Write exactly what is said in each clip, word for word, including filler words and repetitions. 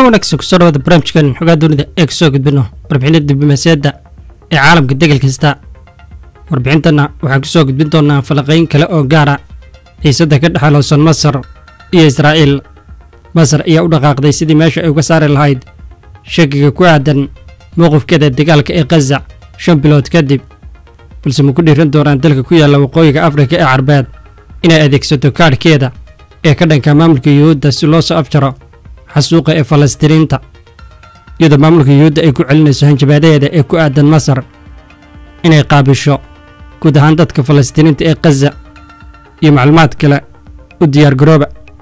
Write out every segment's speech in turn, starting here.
كلامنا كسر هذا برامج كان حاجات دون ذا إكسوك بينه ربعين الدبلوماسية عالم قديك الكستا وربعين تنا وحكسوك بنتنا فلقين كلا أو جارة يسد كده حلو صن مصر إيه إسرائيل مصر إيه ودقاق دي سيدي ماشي أو كسر الهايد شكك كوعدا موقف كده الدجال كإيه قزع شن بلوت كدب بس مكوني رندوران تلك كويا لو قوي كأفريقيا عربات إن أديك ستوكار كده إيه كده كمملك يهود السلوس أفجره xasuuqa ee Falastiiniinta iyadoo maamulka Yuhuudda ay ku celinayso hanjabaadadeeda ee ku aadan Masar inay qaabisho guud ahaan dadka Falastiiniinta ee Gaza iyo macluumaad kale u diyaar garooba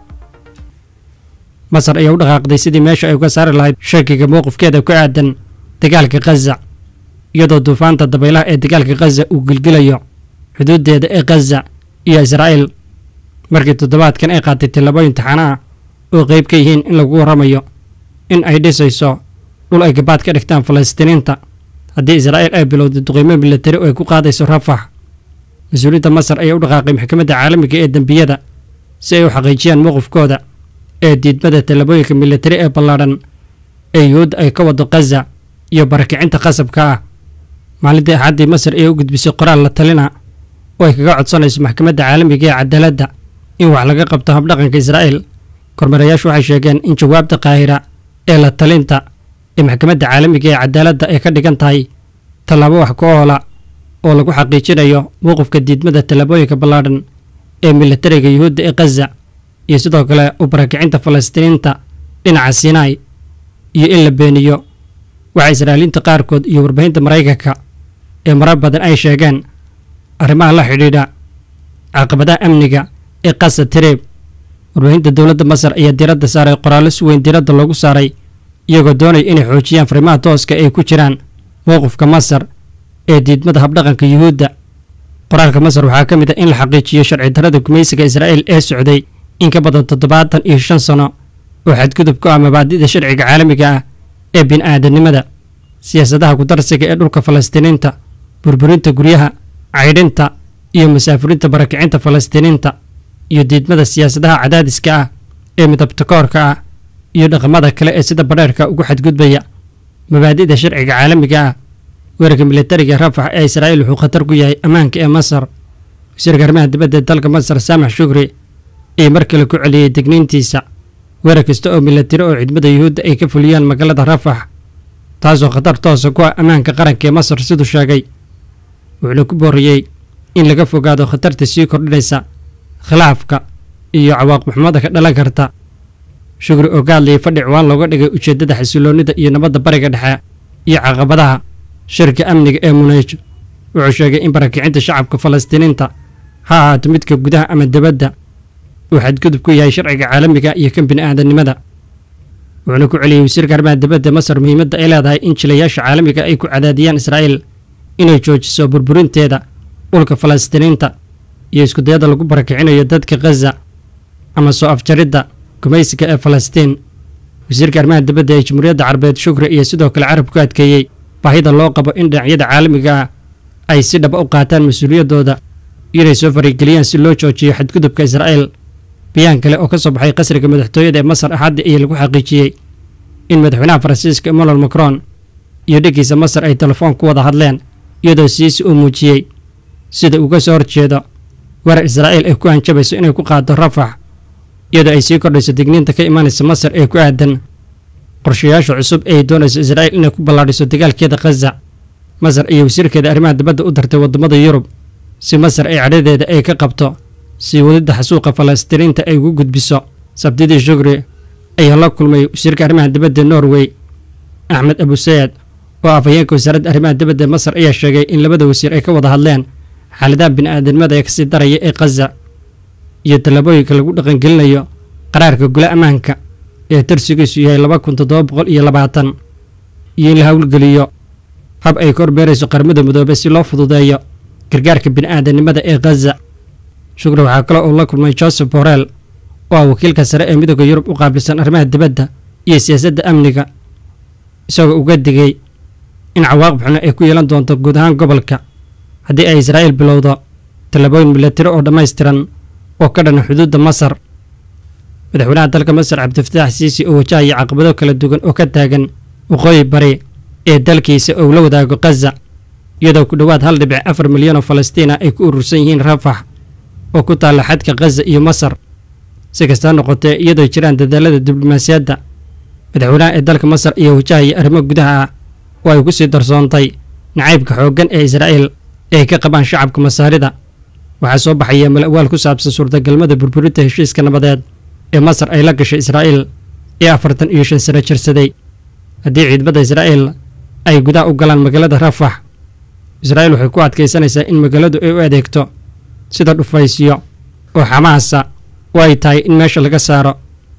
Masar ayaa u dhaqaaqday sidii meesha ay uga saari lahayd shakiga mowqifkeeda ku aadan dagaalka Gaza iyadoo duufaanta dabaylaha ee dagaalka Gaza uu gilgilayo xuduudeeda ee Gaza iyo Israa'iil markii toddobaadkan ay qaatay tillaabooyin taxane ah oo qayb ka yihiin in lagu waramayo in ay dhisayso dhul ay gabaad ka dhigtaan Falastiiniinta haddii Israa'iil ay bilowdo duqeymo militari oo ay ku qaadayso Rafah mas'uuliyiinta Masar ayaa u dhaqaaqay maxkamadda caalamiga ee dambiyada si ay u xaqiijiyaan mowqifkooda ee diidmada tallaabooyinka militari ee ballaaran ee Yuhuudda ay ka wado Gaza iyo barakicinta qasabka ah maalintii Axaddii Masar ayaa u gudbisay qoraal la talina oo ay kaga codsanayso maxkamadda caalamiga ee cadaaladda in wax laga qabto habdhaqanka Israa'iil kormeerayaashu waxay sheegeen in jawaabta Qaahira ee la talinta ee maxkamadda caalamiga ee cadaaladda ay ka dhigan tahay tallaabo wax ku oola oo lagu xaqiijinayo mowqifka diidmada tallaabooyinka ballaaran ee militariga Yuhuudda ee Gaza iyo sidoo kale u barakicinta Falastiiniinta dhinaca Sinai iyo in la beeniyo waxa Israa'iiliinta qaarkood iyo warbaahinta Maraykanka ee marar badan ay sheegeen arrimaha la xidhiidha caqabadaha amniga ee Gaza Trip warbaahinta dowladda Masar ayaa diiradda saaray qoraallo si weyn diiradda loogu saaray iyagoo doonaya inay xoojiyaan fariimaha tooska ay ku jiraan mowqifka Masar ee diidmada habdhaqanka Yuhuudda qoraalka Masar waxaa ka mid ah in la xaqiijiyo sharci darrada gumaysiga Israa'iil ee socday in ka badan toddobaatan iyo shan sano oo xadgudub ku ah mabaadi'da sharciga caalamiga ah ee bini'aadanimada siyaasadaha ku darsiga ee dhulka Falastiiniinta burburinta guryaha caydhinta iyo masaafurinta barakicinta Falastiiniinta iyo diidmada siyaasadaha cadaadiska ah ee midabta koorka ah iyo dhaqamada kale ee sida badheerka ugu xadgudbaya mabaadi'da sharciga caalamiga ah weerarka militariga Rafah ee Israa'iil wuxuu khatar ku yahay ammaanka ee Masar wasiirka arrimaha dibadda ee dalka Masar Saamax Shukri ee markale ku celiyay digniintiisa weerar kasta oo militari oo ciidamada Yuhuudda ay ka fuliyaan magaalada Rafah taasoo khatar toos ah ku ah ammaanka qaranka ee Masar siduu sheegay wuxuuna ku booriyay in laga fogaado khatarta sii kordhinaysa khilaafka iyo cawaaqib xumada ka dhalan karta Shukri oo gaadlay fadhi ciwaan looga dhigay ujeedada xasiloonida iyo nabadda bariga dhexe iyo caqabadaha shirka amniga ee Munich wuxuu sheegay in barakicinta shacabka Falastiiniinta ha ahaato midka gudaha ama dibadda uu xadgudub ku yahay sharciga caalamiga iyo kan bini'aadanimada wuxuuna ku celiyay wasiirka arrimaha dibadda Masar muhiimadda ay leedahay in jilayaasha caalamiga ay ku cadaadiyaan Israa'iil inay joojiso burburinteeda dhulka Falastiiniinta iyo isku dayada lagu barakicinayo dadka Gaza ama soo afjaridda gumaysiga ee Falastiin wasiirka arrimaha dibadda ee Jamhuuriyadda Carabeed Shukri iyo sidoo kale carab ku adkeeyay baahida loo qabo in dhinacyada caalamiga ah ay si dhab u qaataan mas'uuliyadooda inay soo farigeliyaan si loo joojiyo xadgudubka Israa'iil bayaan kale oo ka soo baxay qasriga madaxtooyada ee Masar Axaddii ayaa lagu xaqiijiyay in madaxweynaha Faransiiska Emmanuel Macron iyo dhigiisa Masar ay telefoon ku wada hadleen iyadoo Siisi uu muujiyay sida uga soo horjeedo weerar Israa'iil ay ku hanjabayso inay ku qaado Rafah iyadoo ay sii kordhayso digniinta ka imaanaysa Masar ee ku aadan qorshayaasha cusub ee doonayso Israa'iil inay ku ballaadhiso dagaalkeeda Gaza Masar iyo wasiirkeeda arrimaha dibadda u dartay wadamada Yurub si Masar ay cadhadeeda ay ka qabto si wadida xasuuqa Falastiiniinta ay ugu gudbiso sabtidii Shukri ayaa la kulmay wasiirka arrimaha dibadda Norway Ahmed Abu Sayed oo afhayeenka wasaaradda arrimaha dibadda Masar ayaa sheegay in labada wasiir ay ka wada hadleen xaaladaha bini'aadanimada ee kasii daraya ee Gaza iyo tallaabooyinka lagu dhaqangelinayo qaraarka golaha ammaanka ee tirsigiisu yahay laba kun toddoba boqol iyo labaatan iyo in la hawlgeliyo hab ay kormeerayso qaramada midoobay si loo fududeeyo gargaarka bini'aadanimada ee Gaza Shukri waxaa kale oo la kulmay Joseph Borrell oo ah wakiilka sare ee midowga Yurub u qaabilsan arrimaha dibadda iyo siyaasadda amniga isagoo uga digay in cawaaqib xun ay ku yeelan doonto guud ahaan gobolka haddii ay Israa'iil bilowdo tallaabooyin militari oo dhammaystiran oo ka dhan xuduudda Masar madaxweynaha dalka Masar Cabdifataax Siisi oo wajahaya caqabado kala duwan oo ka taagan waqooyi bari ee dalkiisa oo la wadaago Gaza iyadoo ku dhawaad hal dhibic afar milyan oo Falastiin ah ay ku urursan yihiin Rafah oo ku taala xadka Gaza iyo Masar si kasta noqotee iyadoo jiraan dadaalada diblomaasiyadda madaxweynaha ee dalka Masar iyo wajahaya arrimo gudaha ah oo ay ku sii darsoontay nacaybka xooggan ee Israa'iil ee ka qabaan shacabka Masaarida waxaa soo baxaya malawaal ku saabsan suurtagalnimada burburinta heshiiska nabadeed ee Masar ay la gashay Israa'iil ee afartan iyo shan sano jirsaday haddii ciidamada Israa'iil ay gudaha u galaan magaalada Rafah Israa'iil waxay ku adkaysanaysaa in magaaladu ay u adeegto sida dhufaysiyo oo Xamaasa oo ay tahay in meesha laga saaro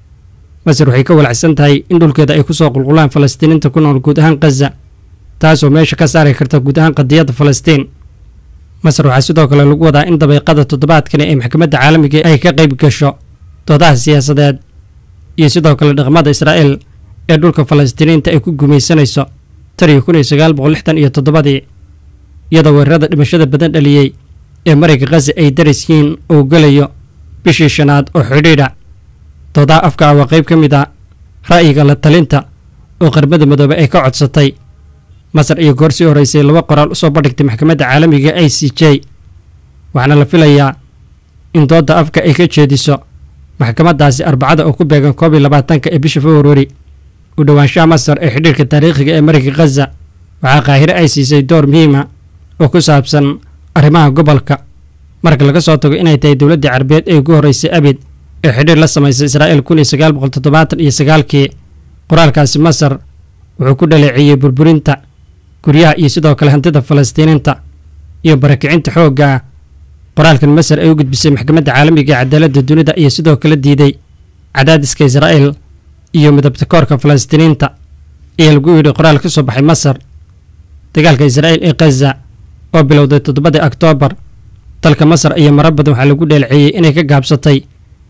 Masar waxay ka walacsan tahay in dhulkeeda ay ku soo qulqulaan Falastiiniinta ku nool guud ahaan Gaza taasoo meesha ka saari karta guud ahaan qadiyadda Falastiin Masar waxaa sidoo kale lagu wadaa in dabeeqada toddobaadkan ee maxkamadda caalamiga ay ka qayb gasho doodaha siyaasadeed iyo sidoo kale dhaqamada Israa'iil ee dhulka Falastiiniinta ay ku gumaysanayso tan iyo kun iyo sagaal boqol lixdan iyo toddobadii iyadoo weerarada dhimashada badan dhaliyey ee marayga Gaza ay daris yihiin oo galayo bishii shanaad oo xidhiidha doodaha afka ah waa qayb ka mid ah ra'yiga la talinta oo qaramada midoobay ay ka codsatay Masar iyo goor sii horeysay laba qoraal usoo bandhigtay maxkamadda caalamiga I C J waxaana la filayaa in doodda afka ay ka jeediso maxkamaddaasi arbacada oo ku beegan koob iyo labaatanka ee bisha Februari u dhawaanshaha Masar ee xidhiidhka taariikhiga ee marayga Gaza waxaa Qaahire ay siisay door muhiim ah oo ku saabsan arrimaha gobolka marka laga soo tago inay tahay dowladda Carabeed ee ugu horeysay abid ee xidhiidh la samaysay Israa'iil kun iyo sagaal boqol toddobaatan iyo sagaalkii qoraalkaasi Masar wuxuu ku dhaleeceeyay burburinta guryaha iyo sidoo kale hantida Falastiiniinta iyo barakicinta xoogga ah qoraalkan Masar ay u gudbisay maxkamadda caalamiga ee cadaaladda dunida iyo sidoo kale diiday cadaadiska Israa'iil iyo midabta koorka Falastiiniinta ee lagu yidhi qoraal ka soo baxay Masar dagaalka Israa'iil ee Gaza oo bilowday toddobadii Oktoobar dalka Masar iyo marar badan waxaa lagu dhaleeceeyay inay ka gaabsatay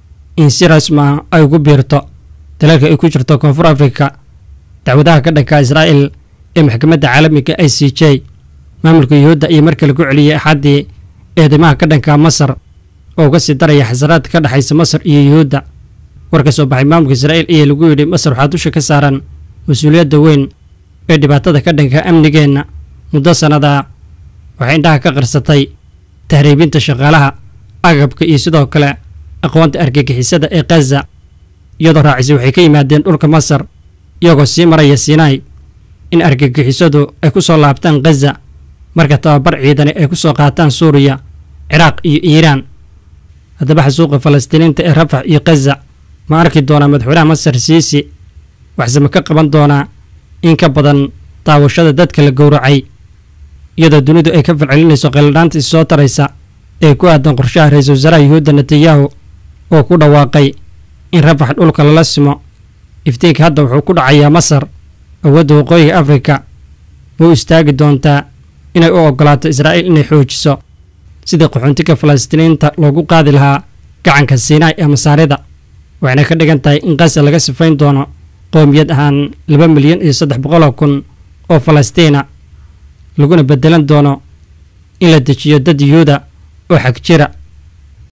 in si rasmi ah ay ugu biirto dalalka ay ku jirto Koonfur Afrika dacwadaha ka dhanka Israa'iil ee maxkamadda caalamiga I C J maamulka Yuhuudda iyo markale ku celiyay axadii eedeymaha ka dhanka Masar oo uga sii daraya xasaraadka ka dhaxaysa Masar iyo Yuhuudda war ka soo baxay maamulka Israa'iil ee lagu yidhi Masar waxaa dusha ka saaran mas'uuliyadda weyn ee dhibaatada ka dhanka amnigeena muddo sanada waxay indhaha ka qarsatay tahriibinta shaqaalaha agabka iyo sidoo kale aqoonta argagixisada ee Gaza iyadoo raacisay waxay ka yimaadeen dhulka Masar iyagoo sii maraya Sinai in argagixisadu ay ku soo laabtaan Gaza marka tababar ciidan ay ku soo qaataan Suuriya Ciraaq iyo Iiraan haddaba xasuuqa Falastiiniinta ee Rafah iyo Gaza ma arki doonaa madaxweynaha Masar Siisi waxsama ka qaban doonaa in ka badan daawashada dadka la gowracay iyadoo dunidu ay ka falcelinayso qeeldhaanta soo taraysa ee ku aadan qorshaha ra'iisul wasaaraha Yuhuudda Netanyahu oo ku dhawaaqay in Rafah dhulka lala simo iftiinka hadda wuxuu ku dhacayaa Masar awoodda waqooyiga Afrika wuu istaagi doontaa inay u ogolaato Israa'iil inay xoojiso sidii qaxoontiga Falastiiniinta loogu qaadi lahaa gacanka Sinai ee Masaarida waxayna ka dhigan tahay in Gaza laga sifayn doono qoomiyad ahaan laba milyan iyo saddex boqol oo kun oo Falastiina laguna bedelan doono in la dejiyo dad Yuhuuda oo xag jira